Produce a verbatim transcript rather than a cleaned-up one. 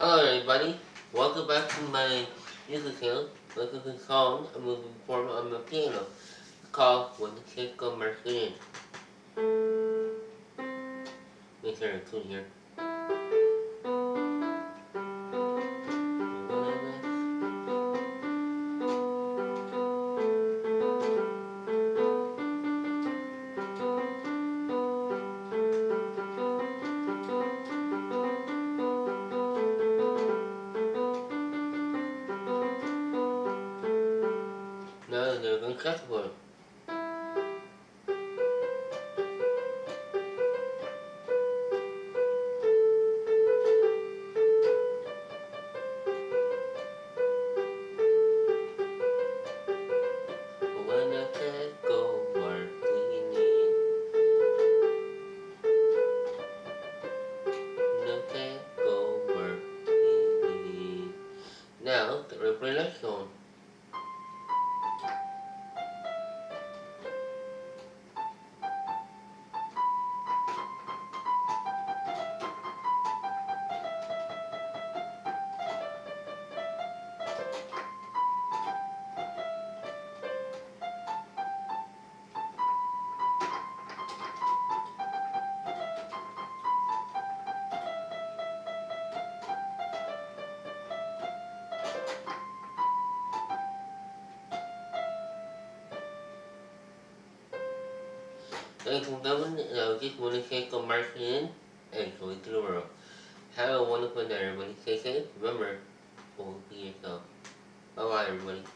Hello everybody, welcome back to my music channel. Welcome to the song I'm moving forward on my piano called When the Kids Go Marching In. Make sure to tune here. Now they're going to cut for it. When the kids go marching in, the kids go marching in. Now the reproduction. Thanks for coming. I just want to say go marching in and going to the world. Have a wonderful day, everybody. Stay safe. Remember, always be yourself. Bye bye, everybody.